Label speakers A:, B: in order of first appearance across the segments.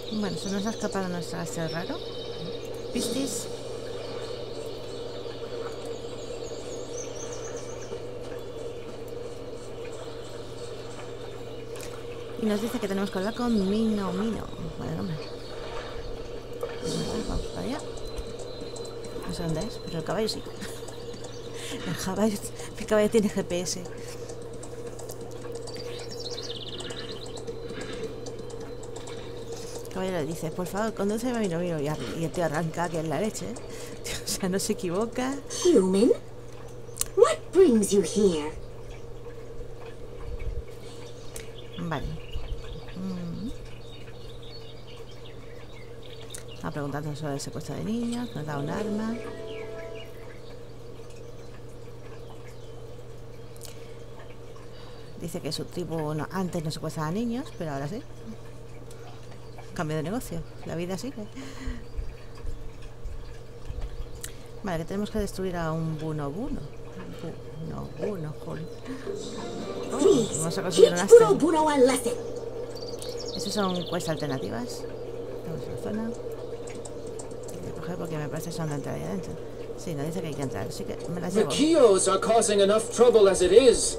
A: Bueno, se nos ha escapado nuestro astro raro. ¿Pistis? Y nos dice que tenemos que hablar con Mino. Vale, nombre. Vamos para allá. No sé dónde es, pero el caballo sí. El caballo tiene GPS. El caballo le dice, por favor, condúceme a Mino. Y el tío arranca, que es la leche. O sea, no se equivoca.
B: Human? What brings you here?
A: Vale. Está preguntando sobre el secuestro de niños. Nos da un arma. Dice que su tribu antes no secuestraba a niños, pero ahora sí. Cambio de negocio. La vida sigue. Vale, que tenemos que destruir a un Buno, joder. Vamos a conseguir un astro. Estas son quests alternativas. Vamos a la zona. Voy a coger porque me parece que son de entrar ahí adentro. Sí, nos dice que hay que entrar, así que me las llevo.
C: The Kios are causing enough trouble as it is.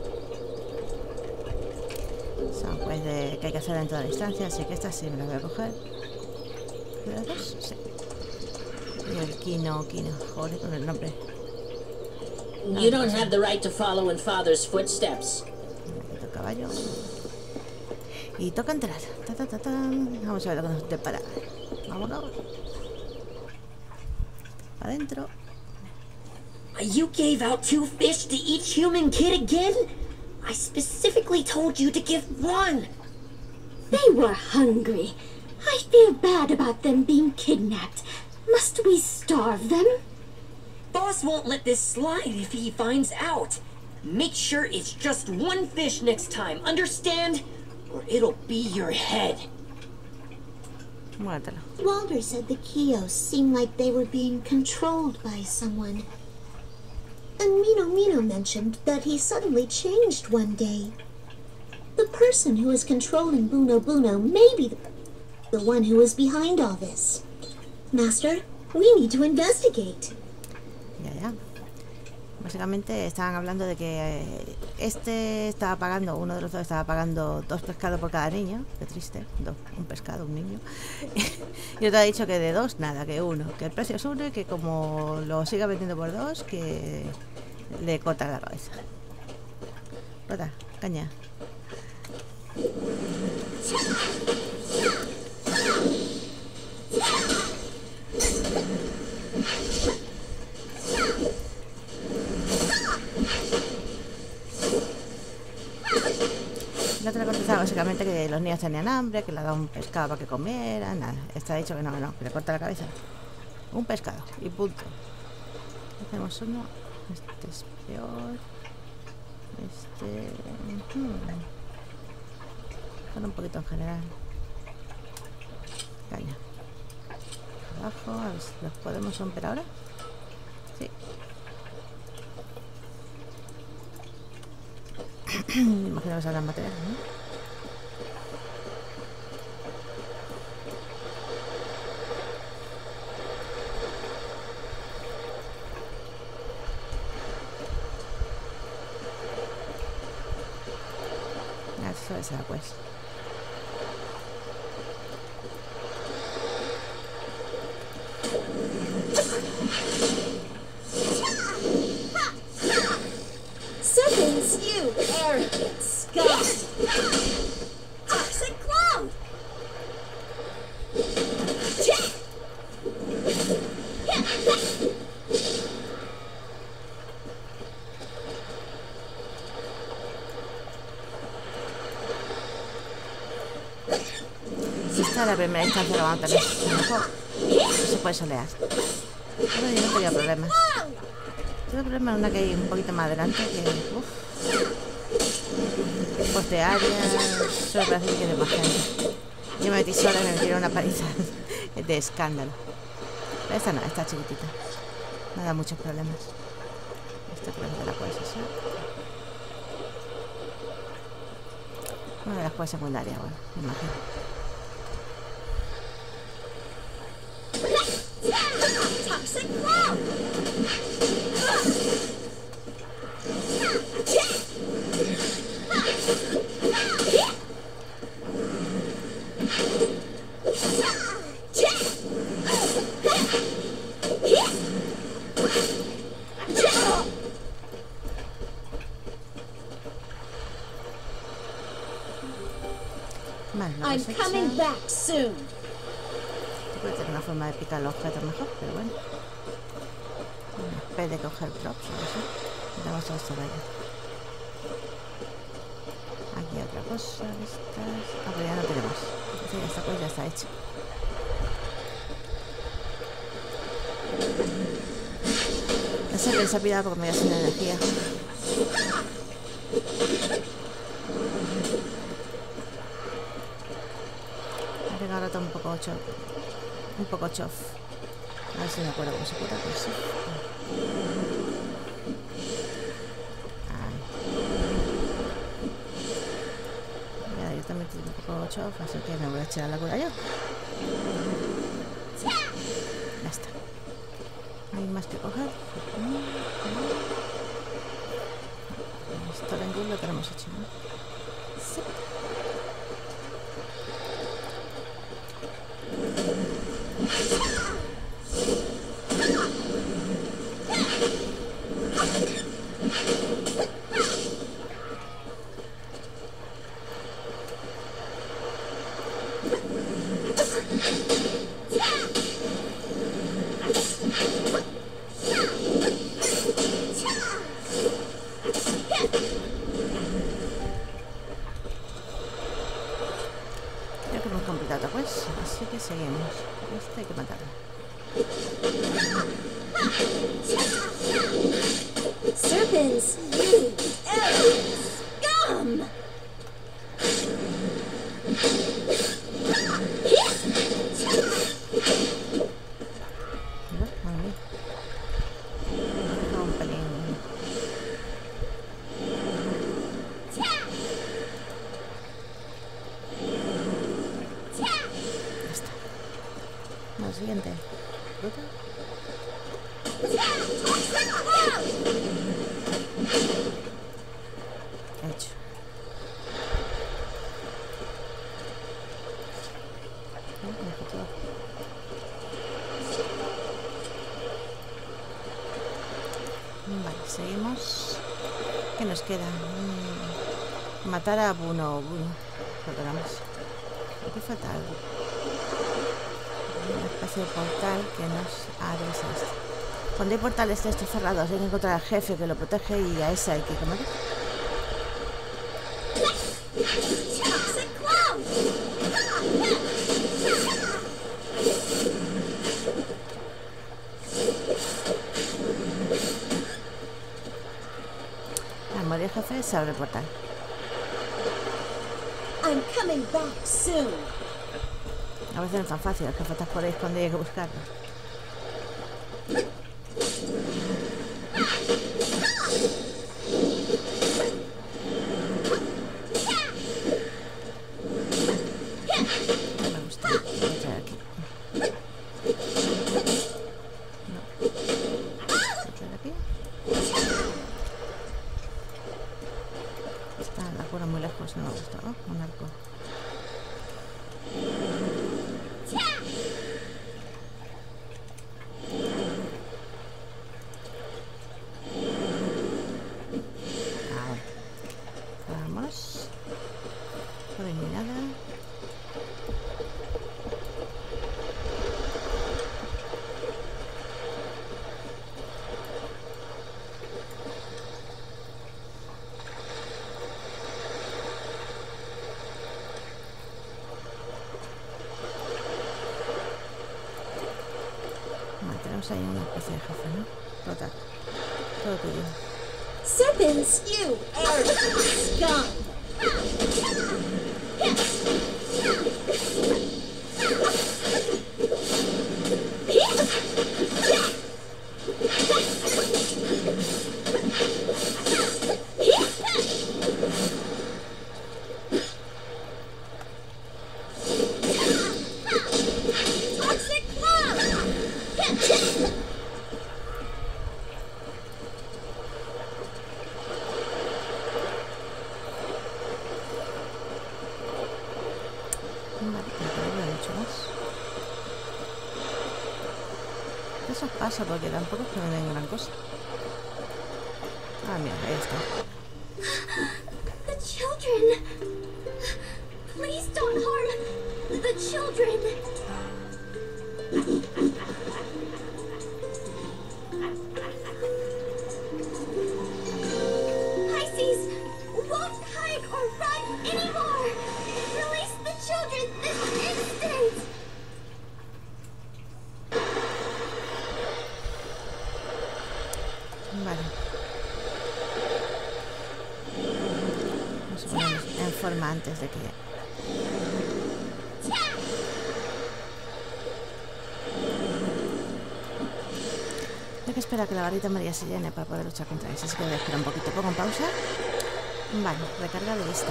A: Son quests que hay que hacer dentro de la instancia, así que estas sí me las voy a coger. ¿Las dos? Sí. Y el Kino, joder, con el nombre.
D: You don't have the right to follow in Father's footsteps.
A: El caballo. Y toca entrar. Vamos a ver lo que nos depara. Vámonos. Adentro.
B: You gave out 2 fish to each human kid again? I specifically told you to give 1. They were hungry. I feel bad about them being kidnapped. Must we starve them?
E: Boss won't let this slide if he finds out. Make sure it's just 1 fish next time, understand? Or it'll be your head.
A: Muértelo.
B: Walter said the Kios seemed like they were being controlled by someone. And Mino mentioned that he suddenly changed one day. The person who is controlling Buno may be the one who is behind all this. Master, we need to investigate.
A: Ya. Básicamente estaban hablando de que este estaba pagando, uno de los dos estaba pagando 2 pescados por cada niño. Qué triste, un pescado, un niño. Y otro ha dicho que de 2, nada, que 1. Que el precio es 1 y que como lo siga vendiendo por 2, que le corta la cabeza. Corta, caña. La otra contestaba básicamente que los niños tenían hambre, que le daba un pescado para que comieran, nada. Este ha dicho que no, que le corta la cabeza. Un pescado y punto. Hacemos uno. Este es peor. Bueno, un poquito en general. Caña. Abajo, a ver si los podemos romper ahora. Sí. Me imagino que saldrán materiales, ¿no? Eso es, pues.
B: Serpents, you arrogant scum! Toxic cloud!
A: Si esta es la primera instancia, lo van a tener mejor. No se puede solear. Pero yo no tenía problemas. Tuve problemas en una que hay un poquito más adelante que... Pues de área... Solo parece que quede más gente. Yo me metí sola y me metieron una paliza de escándalo. Pero esta no, esta chiquitita. No da muchos problemas. Esta creo que la puedes hacer. Una de las cosas secundarias, bueno, me imagino. Vale, lo
B: I'm
A: cosecha.
B: coming back soon.
A: Puede tener una forma de picar los objetos mejor, pero bueno. En vez de coger drops o así. Vamos a esto de allá. Aquí otra cosa de estas. Ah, pero ya no tenemos. Entonces esta pues ya está hecha. Esa que se ha pirado porque me voy a hacer energía. Me tengo ahora todo un poco chof. Un poco chof. A ver si me acuerdo cómo se puede pues sí. Ya, yo también tengo un poco chof, así que me voy a echar la cura yo. Ya está. Hay más que coger. Esto en lo tenemos hecho, ¿no? Sí. Creo que hemos completado pues, así que seguimos. Este hay que matarlo.
B: Serpents, you scum!
A: Mira, madre mía. Un pelín. Ya está. Lo siguiente. Fruta. Hecho. Vale, seguimos. ¿Qué nos queda? Matar a Buno. Perdonamos. Aquí falta algo. Una especie de portal que nos abre esto. Cuando hay portales de estos cerrados hay que encontrar al jefe que lo protege y a ese hay que comer. Al morir el jefe se abre el portal.
B: I'm coming back soon.
A: A veces no es tan fácil, el jefe está por ahí escondido y hay que buscarlo. No me gusta. Voy a traer aquí. No. Voy a traer aquí. Está la cura muy lejos, no me gusta. Oh, un arco. Vamos. Por eliminada. Vale, tenemos ahí una especie de jefe, ¿no? Total. Todo tuyo.
B: Serpents, you are scum! Toxic love!
A: Vale, pero no he hecho más. Eso pasa porque tampoco es que me den gran cosa. Ah, mira, ahí está.
B: The children! Please Please don't harm the children. Pisces won't hide or run anymore. Release the children this instant.
A: Vale. Vamos a ponernos en forma antes de que... Hay que esperar a que la barrita María se llene para poder luchar contra eso. Así que voy a esperar un poquito. Pongo en pausa. Vale, recarga de lista.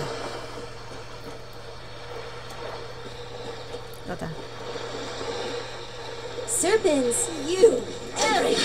A: Rota.
B: Serpents, you, Eric.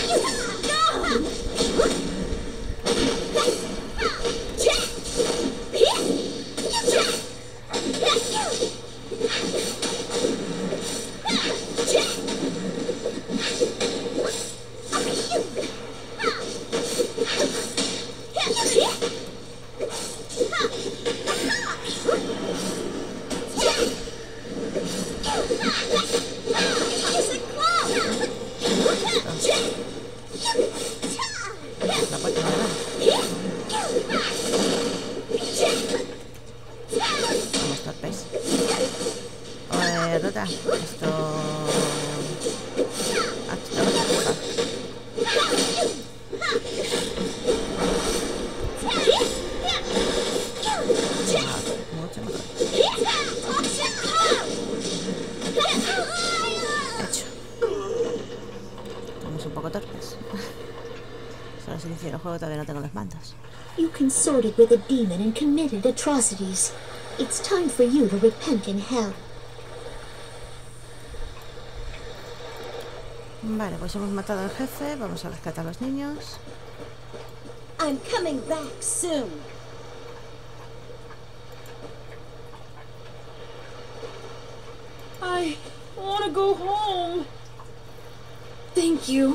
A: La puerta no vamos torpes. Rota. Esto... Ah, te vas a empujar. Mucho mejor. Hecho. Estamos un poco torpes. Solo se inició el juego, todavía no tengo los mandos.
B: You consorted with a demon and committed atrocities. It's time for you to repent in hell.
A: Vale, pues hemos matado al jefe. Vamos a rescatar a los niños.
B: I'm coming back soon.
F: I want to go home. Thank you.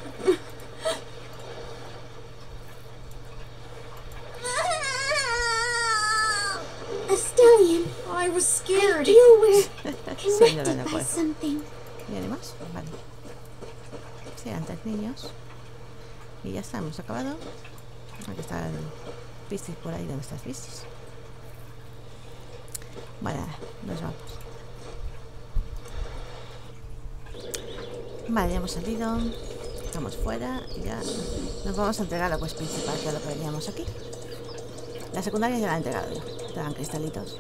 B: A stallion.
F: I was scared.
B: You were
A: Señora,
B: connected
A: no
B: by
A: puedo.
B: something.
A: ¿Y animas? Vale. Sí, eran 3 niños. Y ya está, hemos acabado. Aquí está el Piscis por ahí. ¿Dónde estás, Piscis? Vale, nos vamos. Vale, ya hemos salido. Estamos fuera y ya nos vamos a entregar la quest principal, que es lo que veníamos aquí. La secundaria ya la he entregado yo. Te dan cristalitos.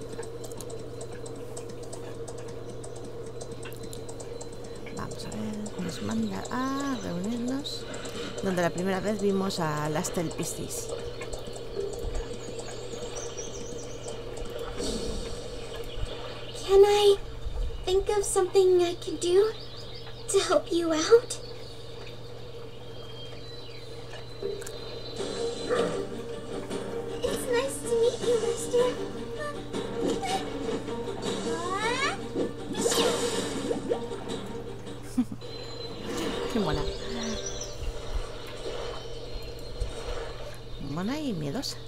A: Vamos a ver, nos manda a reunirnos donde la primera vez vimos a Lastel Piscis.
B: Can I think of something I can do to help you out? It's nice to meet you, Lester.
A: Qué mona. Mona y miedosa.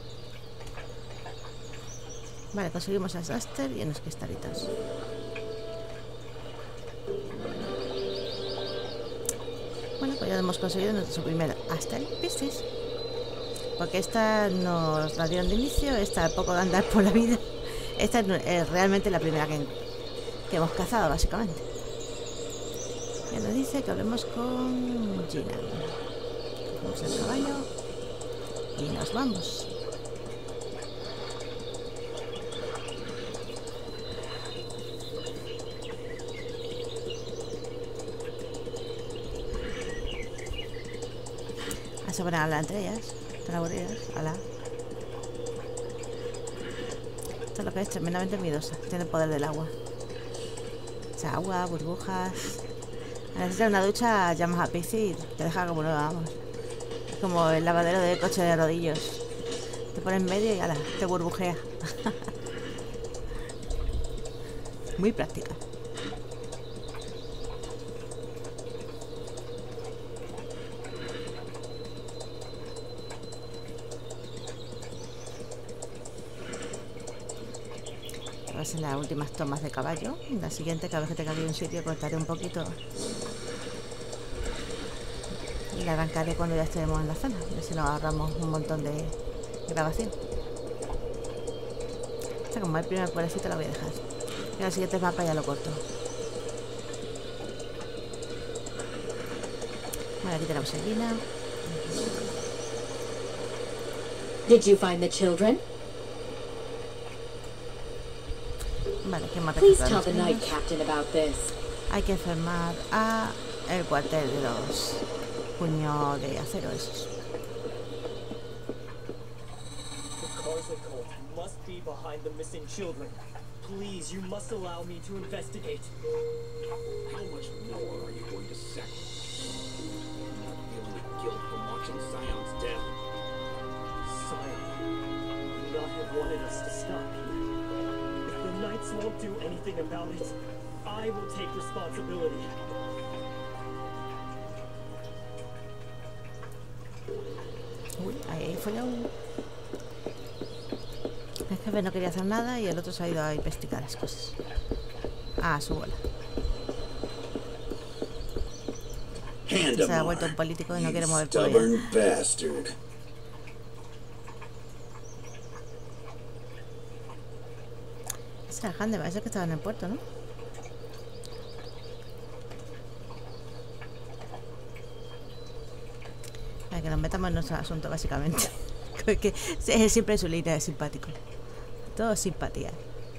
A: Vale, conseguimos a Lastel y unos cristalitos. Bueno, pues ya hemos conseguido nuestro primer Lastel Piscis. Porque esta nos la dieron de inicio, esta poco de andar por la vida. Esta es realmente la primera que hemos cazado, básicamente. Ya nos dice que hablemos con Gina. Cogemos el caballo y nos vamos. A se ponen a hablar entre ellas. Están aburridas. Hola. Esto es lo que es tremendamente miedosa. Tiene el poder del agua. O sea, agua, burbujas. Necesitas una ducha, llamas a Piscis y te deja como nueva, vamos. Es como el lavadero de coche de rodillos. Te pones en medio y ala, te burbujea. Muy práctica. más en las últimas tomas de caballo. En la siguiente, cada vez que tenga aquí un sitio, cortaré un poquito y la arrancaré cuando ya estemos en la zona. A ver si nos ahorramos un montón de grabación. Esta, como el primer pueblecito, la voy a dejar. Y la siguiente mapa ya lo corto. Bueno, aquí tenemos el Lina.
F: Did you find the children?
A: Vale, ¿qué más
F: Please
A: reclutar
F: tell
A: los
F: the Knight
A: niños?
F: Captain about this.
A: Hay que enfermar a el cuartel de los puños de acero esos.
G: The Karza cult must be behind the missing children. Please, you must allow me to investigate.
H: How much more are you going to sacrifice? Not feeling the guilt from watching Sion's death?
G: Sion would not have wanted us to stop here. If the Knights won't do anything about it, I will take responsibility.
A: Uy, ahí fue un... El jefe no quería hacer nada y el otro se ha ido a investigar las cosas. A su bola. Se ha vuelto un político y no quiere mover por
H: Stubborn bastard.
A: Ese era Handema, ese que estaba en el puerto, ¿no? Para que nos metamos en nuestro asunto, básicamente. Que es siempre su línea de simpático. Todo simpatía.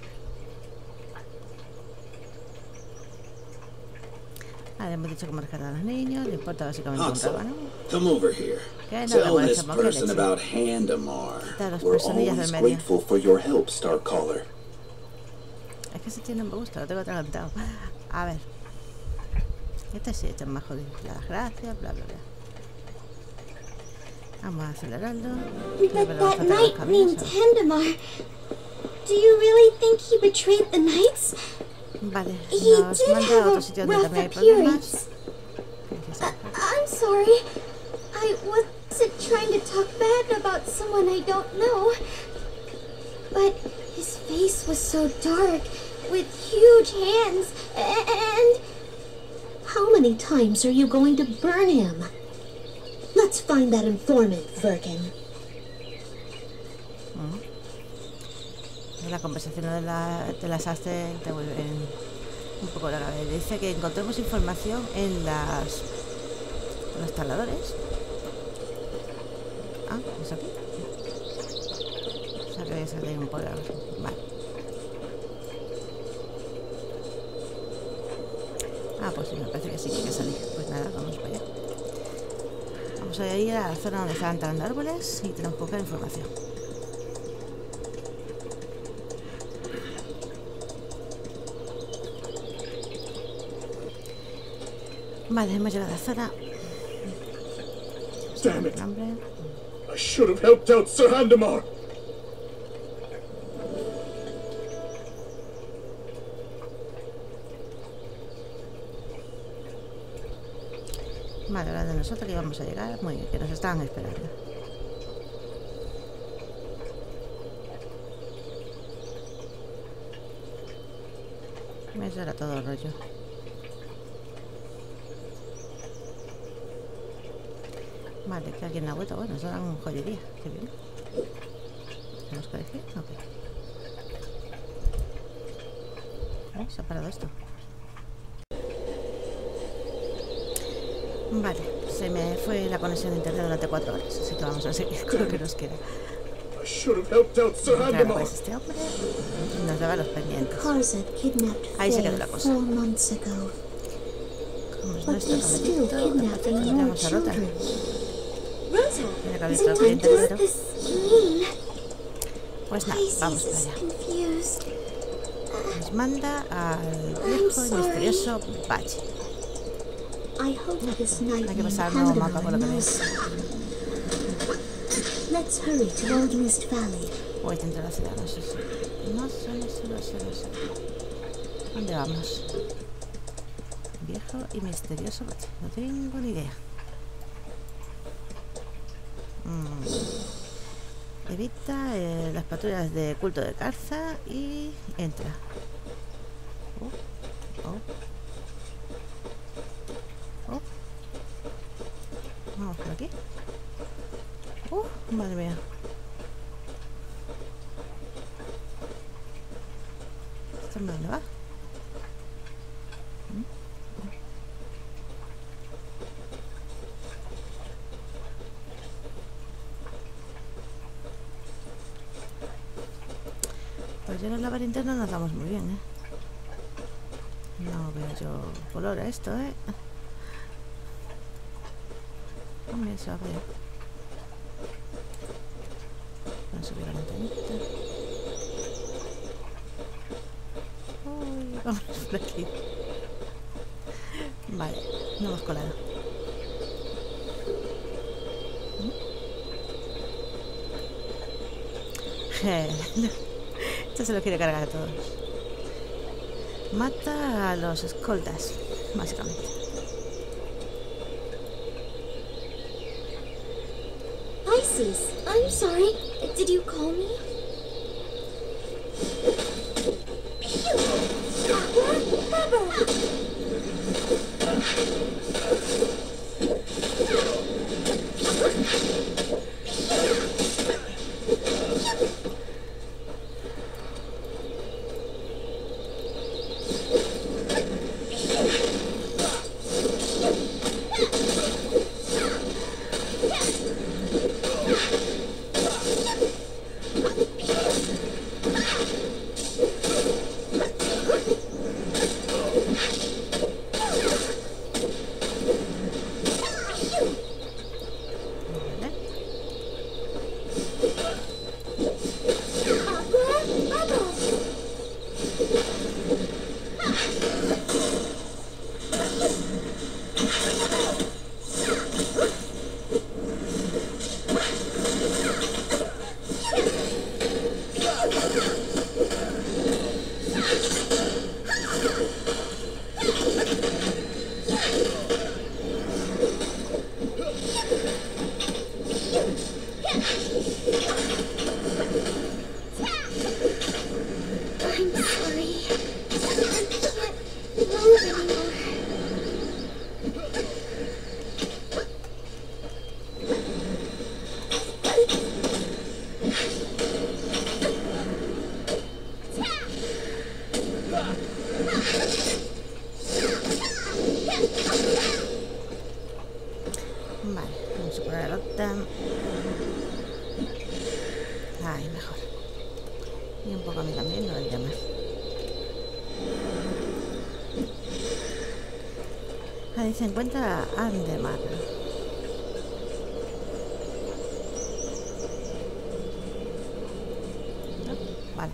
A: Ahora hemos dicho cómo rescatar a los niños. Le importa básicamente un
H: Hansel,
A: rábano.
H: come over here.
A: Que no
H: Tell
A: le
H: this
A: molestemos, que
H: person
A: leche.
H: about Handamar.
A: Quita las
H: We're
A: personillas del
H: always
A: medio.
H: grateful for your help, Starcaller.
A: Es que ese tío no me gusta, lo tengo atragantado. A ver. Este sí, este es más jodido. Las gracias, bla, bla, bla. Vamos a acelerarlo.
B: But that knight named Handamar, do you really think he betrayed the knights?
A: Vale,
B: He
A: nos
B: did
A: manda a
B: have
A: otro
B: a
A: sitio donde
B: rough
A: también hay problemas.
B: appearance. I'm sorry. I wasn't trying to talk bad about someone I don't know. But his face was so dark, with huge hands, and... How many times are you going to burn him? Let's find that informant, Virgin.
A: La conversación de las hace te vuelven un poco larga. Dice que encontremos información en los taladores. Ah, ¿es aquí? O sea que voy a salir un poco. Vale. Ah, pues sí, me parece que sí que hay que salir. Pues nada, vamos para allá. Vamos a ir a la zona donde estaban talando árboles y tenemos que buscar información. Vale, hemos llegado a la zona.
C: Damn it!
A: Hambre.
C: I should have helped out Sir Handamar!
A: Vale, ahora de nosotros que íbamos a llegar. Muy bien, que nos estaban esperando. Eso era todo el rollo. Vale, que alguien ha vuelto. Bueno, eso era un joyería. Qué bien. ¿Tenemos que elegir? Ok. Se ha parado esto. Vale, se me fue la conexión de internet durante 4 horas, así que vamos a seguir con lo que nos queda.
C: I should have helped out Sir
A: Claro,
C: Handamar!
A: pues este hombre nos daba los pendientes.
B: Karza kidnapped
A: Ahí se
B: Faye
A: quedó la cosa.
B: 4 months ago.
A: Como es
B: But
A: nuestro
B: they're still
A: caballito,
B: kidnapping more
A: vamos a rotar.
B: children.
A: Tiene que haber todo el
B: What
A: cliente
B: does
A: entero.
B: this mean?
A: Pues nada, vamos
B: Pisces
A: para
B: is
A: allá.
B: confused.
A: Nos manda al viejo y misterioso valle.
B: I hope this night
A: Hay que
B: named
A: pasar un nuevo mapa por lo
B: Handamar
A: que
B: knows.
A: veo.
B: Let's hurry to Old Mist Valley.
A: Voy dentro de la ciudad, no sé si. No sé. ¿Dónde vamos? Viejo y misterioso valle. No tengo ni idea. Evita las patrullas de culto de Carza y entra. Vamos por aquí. Madre mía. ¿Esto dónde va? Pues en el laberinto no nos damos muy bien, ¿eh? No veo yo color a esto, ¿eh? Hombre, se va a ver. Vamos a subir la montañita. Uy, vamos por aquí. Vale, no hemos colado. Esto se lo quiere cargar a todos. Mata a los escoltas, básicamente.
B: Isis, I'm sorry. Did you call me?
A: Vale, vamos a poner el Octam. Ahí, mejor. Y un poco a mí también, no el demás. Ahí se encuentra Andemar. Vale.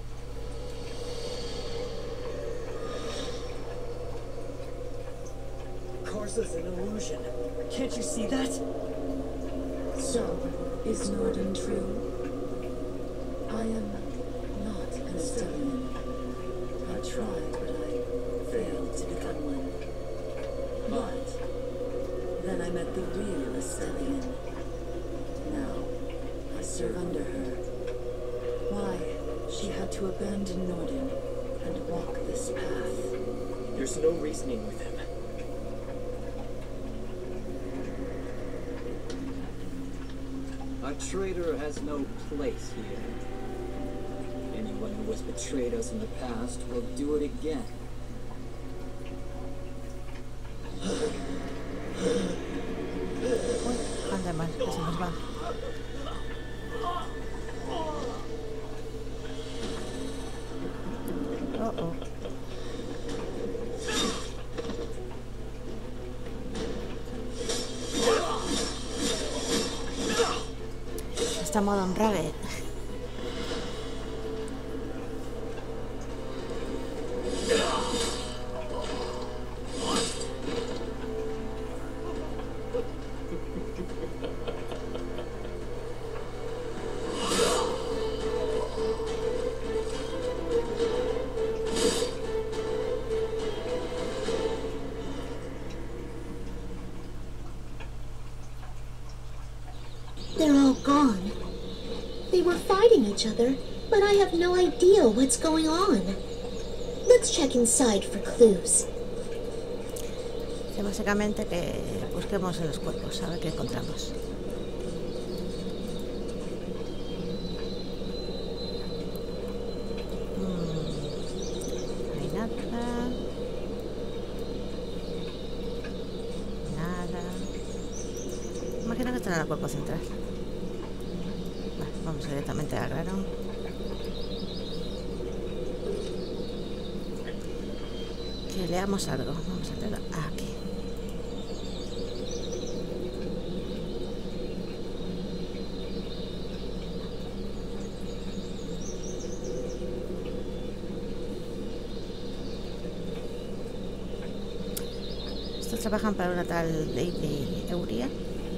G: Karsa's an illusion. Can't you see that?
I: So, is Norden true? I am not an Estelian. I tried, but I failed to become one. But then I met the real Estelian. Now, I serve under her. Why? She had to abandon Norden and walk this path.
G: There's no reasoning with him.
J: A traitor has no place here. Anyone who has betrayed us in the past will do it again.
A: Andemar, que se nos va. Está modo Unravel.
B: They're all gone. each other, but I have no idea what's going on. Let's check inside for clues.
A: Que básicamente que busquemos en los cuerpos, a ver qué encontramos. No hay nada. Nada. Imagino que estará en el cuerpo central. Vale, vamos directamente al grano. Que leamos algo. Vamos a leerlo aquí. Estos trabajan para una tal Lady Euria.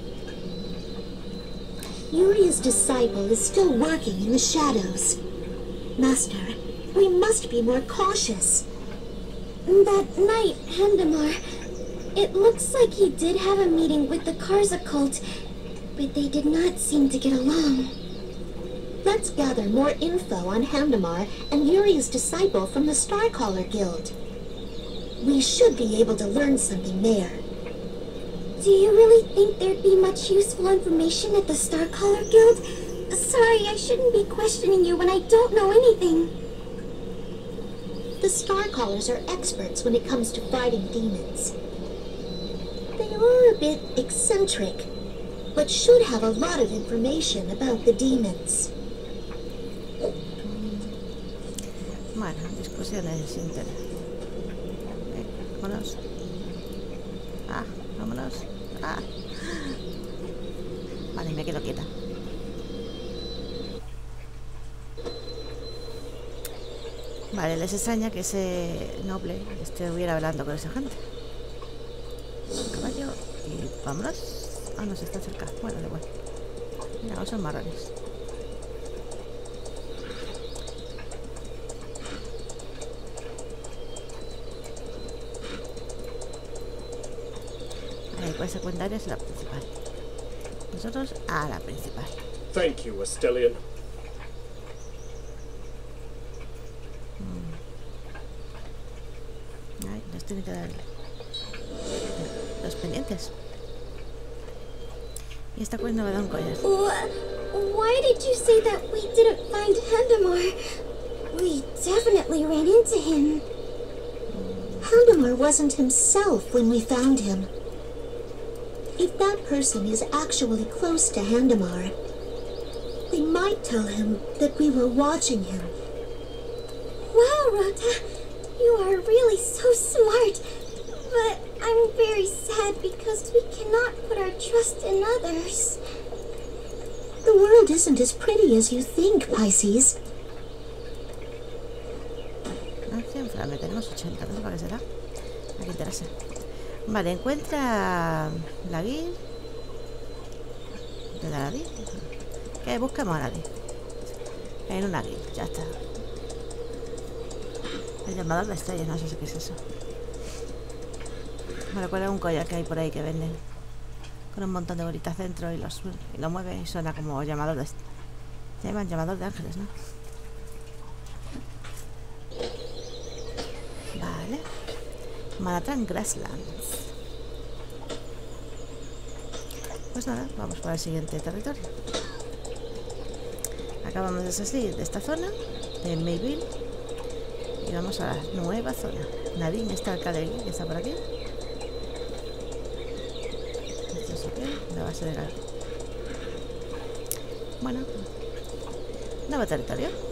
B: Yuri's disciple is still working in the shadows. Master, we must be more cautious.
K: That night, Handamar, it looks like he did have a meeting with the Karza cult, but they did not seem to get along.
B: Let's gather more info on Handamar and Yuri's disciple from the Starcaller Guild. We should be able to learn something there.
K: Do you really think there'd be much useful information at the Starcaller Guild? Sorry, I shouldn't be questioning you when I don't know anything.
B: The Starcallers are experts when it comes to fighting demons. They are a bit eccentric, but should have a lot of information about the demons.
A: Bueno, discusiones internas. Vámonos. Ah, vámonos. Ah. Vale, me quedo quieta. Vale, les extraña que ese noble estuviera hablando con esa gente. Caballo y vámonos. Ah, no, se está cerca. Bueno, da igual. Mira, son marrones. Vale, pues secundaria es la principal. Nosotros a la principal.
C: Thank you, Estelian.
A: Ay, nos tienen que dar los pendientes. Y esta pues no me da un collar.
K: Why did you say that we didn't find Handamar? We definitely ran into him.
B: Handamar wasn't himself when we found him. If that person is actually close to Handamar, they might tell him that we were watching him.
K: Wow, Rota, you are really so smart. But I'm very sad because we cannot put our trust in others.
B: The world isn't as pretty as you think, Pisces.
A: Acción frame, tenemos 80, no sé para qué será. Aquí interesa. Vale, encuentra la guía. ¿Dónde la guía? Que busquemos a la guía. En una guía, ya está. El llamador de estrellas, no sé qué es eso. Me recuerda un collar que hay por ahí que venden con un montón de bolitas dentro y lo mueve y suena como llamador de... Se llaman llamador de ángeles, ¿no? Vale. Manhattan Grasslands. Pues nada, vamos para el siguiente territorio. Acabamos de salir de esta zona, de Mayville, y vamos a la nueva zona. Nadine está acá de aquí, que está por aquí. Esto es aquí, la base de la... Bueno, nuevo territorio.